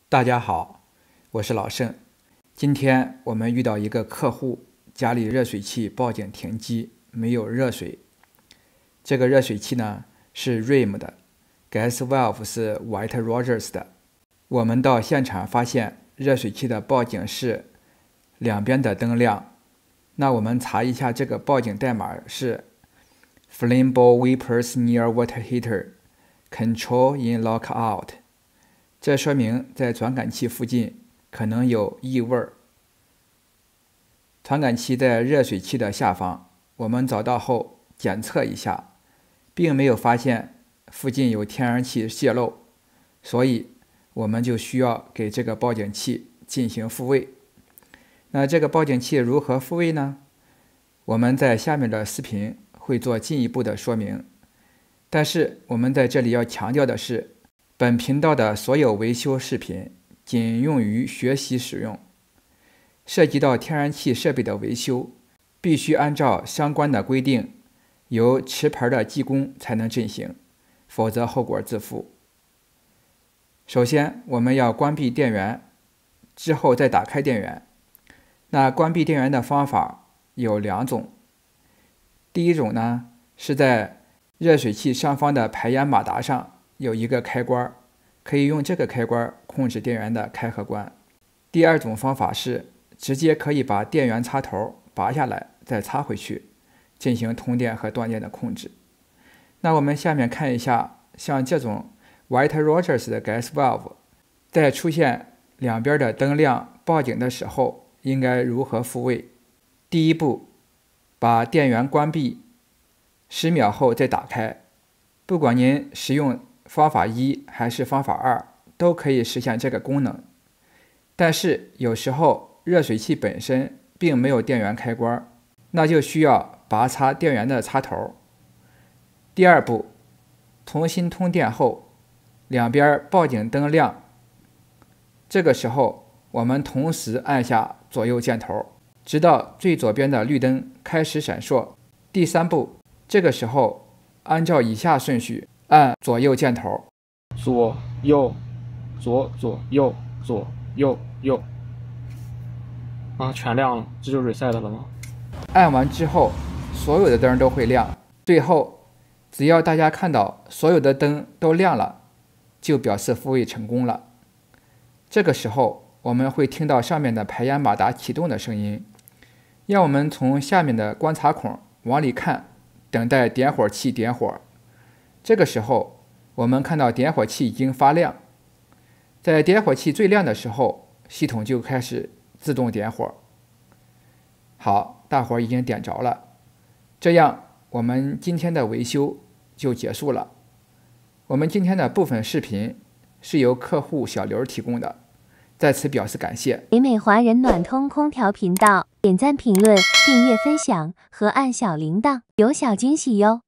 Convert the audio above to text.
大家好，我是老盛。今天我们遇到一个客户家里热水器报警停机，没有热水。这个热水器呢是 REAM 的 ，Gas Valve 是 White Rogers 的。我们到现场发现热水器的报警是两边的灯亮。那我们查一下这个报警代码是 Flammable Vapors Near Water Heater Control in Lockout。这说明在传感器附近可能有异味。传感器在热水器的下方，我们找到后检测一下，并没有发现附近有天然气泄漏，所以我们就需要给这个报警器进行复位。那这个报警器如何复位呢？我们在下面的视频会做进一步的说明。但是我们在这里要强调的是，本频道的所有维修视频仅用于学习使用，涉及到天然气设备的维修，必须按照相关的规定，由持牌的技工才能进行，否则后果自负。首先，我们要关闭电源，之后再打开电源。那关闭电源的方法有两种。第一种呢，是在热水器上方的排烟马达上有一个开关，可以用这个开关控制电源的开和关。第二种方法是直接可以把电源插头拔下来再插回去，进行通电和断电的控制。那我们下面看一下，像这种 White Rogers 的 Gas Valve 在出现两边的灯亮报警的时候应该如何复位。第一步，把电源关闭10秒后再打开。不管您使用方法1还是方法2，都可以实现这个功能。但是有时候热水器本身并没有电源开关，那就需要拔插电源的插头。第二步，重新通电后，两边报警灯亮，这个时候我们同时按下左右箭头，直到最左边的绿灯开始闪烁。第三步，这个时候按照以下顺序按左右箭头， 左右左左右左右右，全亮了，这就 reset 了吗？ 按完之后所有的灯都会亮，最后只要大家看到所有的灯都亮了，就表示复位成功了。这个时候我们会听到上面的排烟马达启动的声音，让我们从下面的观察孔往里看，等待点火器点火。这个时候我们看到点火器已经发亮，在点火器最亮的时候，系统就开始自动点火。好，大伙已经点着了，这样我们今天的维修就结束了。我们今天的部分视频是由客户小刘提供的，在此表示感谢。 北美华人暖通空调频道，点赞、评论、订阅、分享和按小铃铛，有小惊喜哟！